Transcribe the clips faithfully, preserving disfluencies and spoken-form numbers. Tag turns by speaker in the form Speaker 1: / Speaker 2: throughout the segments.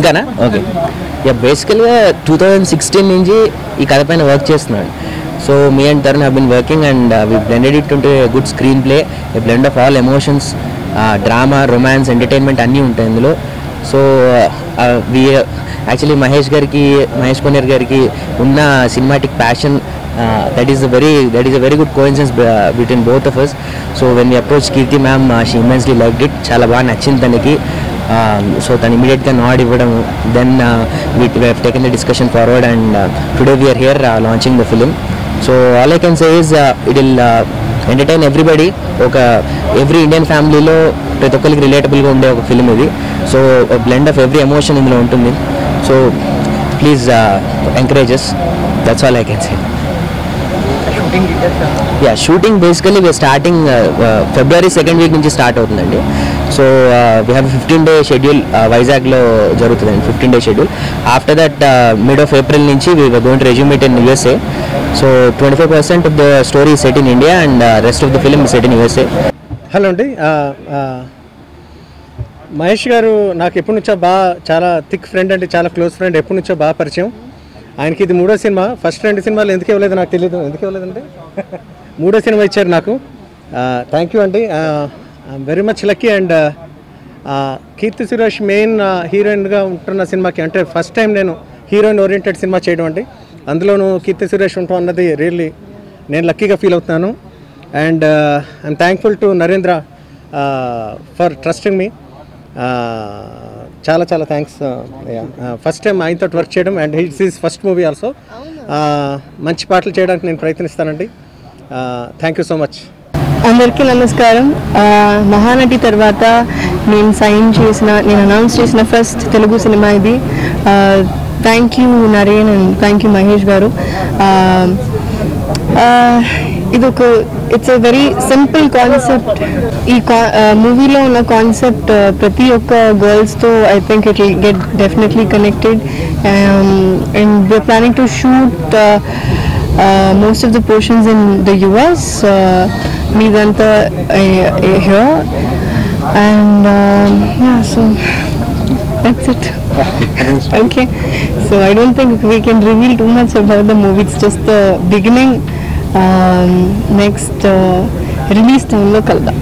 Speaker 1: ఇంకానా okay yeah బేసికల్గా two thousand sixteen నుంచి ఈ కథ పైన వర్క్ చేస్తున్నాడు. So me and Tarun have been working and we blended it into a good screenplay, a blend of all emotions, drama, romance, entertainment అన్నీ ఉంటాయి ఇందులో. So we actually Mahesh గారికి మహేష్ కొనేర్ గారికి ఉన్న cinematic passion, that is a very that is a very good coincidence between both of us. So when we approach Keerthy ma'am, she immensely liked it, చాలా బాగా నచ్చింది తనకి. సో తను ఇమీడియట్గా నాడ్ ఇవ్వడం, then we have taken the discussion forward and today we are here launching the film. So all I can say is it will entertain everybody. ఒక every Indian ఫ్యామిలీలో ప్రతి ఒక్కరికి రిలేటబుల్గా ఉండే ఒక ఫిలిం ఇది. So blend of every emotion ఇందులో ఉంటుంది. So please encourages, that's all I can say. Yeah shooting basically we're starting February second week నుంచి స్టార్ట్ అవుతుందండి. So we have fifteen day schedule వైజాగ్లో జరుగుతుందండి, fifteen day schedule. After that mid of April నుంచి we were going to resume it in USA. So twenty five percent of the story set in India and rest of the film set in USA.
Speaker 2: Hello అండి, మహేష్ గారు నాకు ఎప్పటి నుంచో బాగా చాలా thick friend అంటే చాలా క్లోజ్ ఫ్రెండ్, ఎప్పటి నుంచో బాగా పరిచయం. ఆయనకి ఇది మూడో సినిమా. ఫస్ట్ రెండు సినిమాలు ఎందుకు ఇవ్వలేదు నాకు తెలియదు, ఎందుకు ఇవ్వలేదంటే మూడో సినిమా ఇచ్చారు నాకు. థ్యాంక్ యూ అండి, I'm very much lucky. And Keerthy Suresh main హీరోయిన్గా ఉంటున్న సినిమాకి, అంటే ఫస్ట్ టైం నేను హీరోయిన్ ఓరియంటెడ్ సినిమా చేయడం అండి, అందులోనూ కీర్తి సురేష్ ఉంటాం అన్నది రియల్లీ నేను లక్కీగా ఫీల్ అవుతున్నాను. And I'm thankful to Narendra for trusting me. చాలా చాలా థ్యాంక్స్. ఫస్ట్ టైం ఆయనతో వర్క్ చేయడం and it's is first movie also. మంచి పాటలు చేయడానికి నేను ప్రయత్నిస్తానండి. Thank you so much.
Speaker 3: అందరికీ నమస్కారం. మహానటి తర్వాత నేను సైన్ చేసిన నేను అనౌన్స్ చేసిన ఫస్ట్ తెలుగు సినిమా ఇది. Thank you Naren and thank you Mahesh garu. ఇది ఒక it's a very simple concept. ఈ మూవీలో ఉన్న కాన్సెప్ట్ ప్రతి ఒక్క గర్ల్స్తో I think it will get definitely connected. And we're planning to shoot most of the portions in the US, మీదంతా here. And so that's it. Okay, so I don't think we can reveal too much about the movie. It's just the beginning. Um, next uh, release time lo kalda.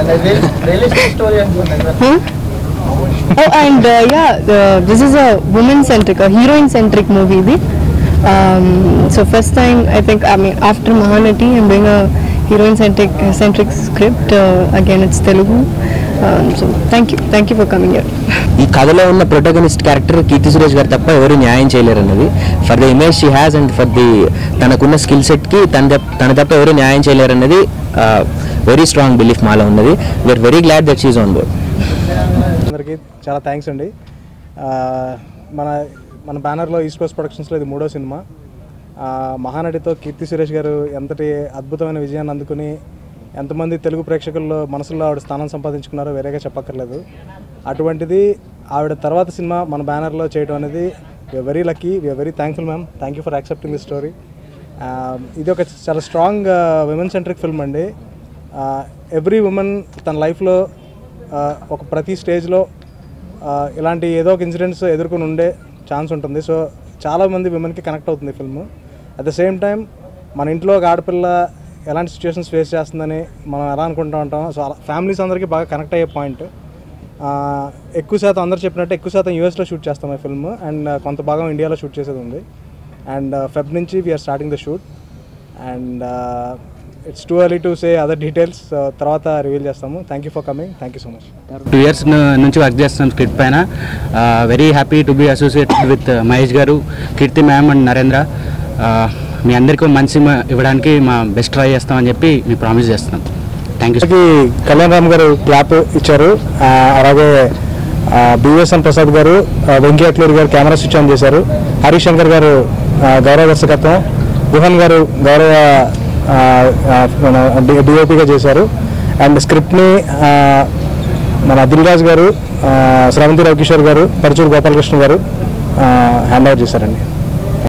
Speaker 3: Huh? Oh, and uh, yeah, uh, this is a woman centric, a heroine centric movie. Um, so first time I think, I mean after Mahanati I'm doing a heroine centric uh, centric script. Uh, again it's Telugu. Um, so thank you thank you for coming here.
Speaker 1: ఈ కథలో ఉన్న protagonist character Keerthy Suresh గారు తప్ప ఎవరు న్యాయం చేయలేరు అన్నది. For the image she has and for the తనకున్న స్కిల్ సెట్కి తన తన తప్ప ఎవరు న్యాయం చేయలేరు అన్నది వెరీ స్ట్రాంగ్ బిలీఫ్ మాలో ఉన్నది. We're very glad that she is on board.
Speaker 2: అందరికీ చాలా థ్యాంక్స్ అండి. మన మన బ్యానర్లో ఈస్ట్ కోస్ట్ ప్రొడక్షన్స్లో ఇది మూడో సినిమా. మహానటితో కీర్తి సురేష్ గారు ఎంతటి అద్భుతమైన విజయాన్ని అందుకుని ఎంతమంది తెలుగు ప్రేక్షకుల్లో మనసులో ఆవిడ స్థానం సంపాదించుకున్నారో వేరేగా చెప్పక్కర్లేదు. అటువంటిది ఆవిడ తర్వాత సినిమా మన బ్యానర్లో చేయడం అనేది we're very lucky, we're very thankful ma'am. Thank you for accepting the story. ఇది ఒక చాలా స్ట్రాంగ్ విమెన్ సెంట్రిక్ ఫిల్మ్ అండి. ఎవ్రీ ఉమెన్ తన లైఫ్లో ఒక ప్రతి స్టేజ్లో ఇలాంటి ఏదో ఒక ఇన్సిడెంట్స్ ఎదుర్కొని ఉండే ఛాన్స్ ఉంటుంది. సో చాలామంది విమెన్కి కనెక్ట్ అవుతుంది film. At the same time మన ఇంట్లో ఒక ఆడపిల్ల ఎలాంటి సిచ్యువేషన్స్ ఫేస్ చేస్తుందని మనం ఎలా అనుకుంటూ ఉంటాం. సో ఫ్యామిలీస్ అందరికీ బాగా కనెక్ట్ అయ్యే పాయింట్. ఎక్కువ శాతం అందరు చెప్పినట్టు ఎక్కువ శాతం యూఎస్లో షూట్ చేస్తాం ఈ ఫిల్మ్, అండ్ కొంత భాగం ఇండియాలో షూట్ చేసేది ఉంది. అండ్ ఫెబ్ నుంచి we're starting the shoot. And it's too early to say other details, తర్వాత రివీల్ చేస్తాము. Thank you for coming. Thank you so much.
Speaker 4: Two years నుంచి వర్క్ చేస్తున్నాం స్క్రిప్ట్ పైన. Very happy to be associated with Mahesh garu, Keerthy ma'am and Narendra. మీ అందరికీ మంచి ఇవ్వడానికి మా బెస్ట్ ట్రై చేస్తామని చెప్పి మేము ప్రామిస్ చేస్తున్నాం. Thank you.
Speaker 2: కళ్యాణ్ రామ్ గారు క్లాప్ ఇచ్చారు. అలాగే బిఎస్ఎన్ ప్రసాద్ గారు, వెంకయ్యట్లూరు గారు కెమెరా స్విచ్ ఆన్ చేశారు. హరీష్ శంకర్ గారు గౌరవ దర్శకత్వం, గుహన్ గారు గౌరవ డిఓపిగా చేశారు. అండ్ స్క్రిప్ట్ని మన దిల్రాజ్ గారు, శ్రవంతి రవికిషోర్ గారు, పరచూరు గోపాలకృష్ణ గారు హ్యాండ్ ఓవర్ చేశారండి.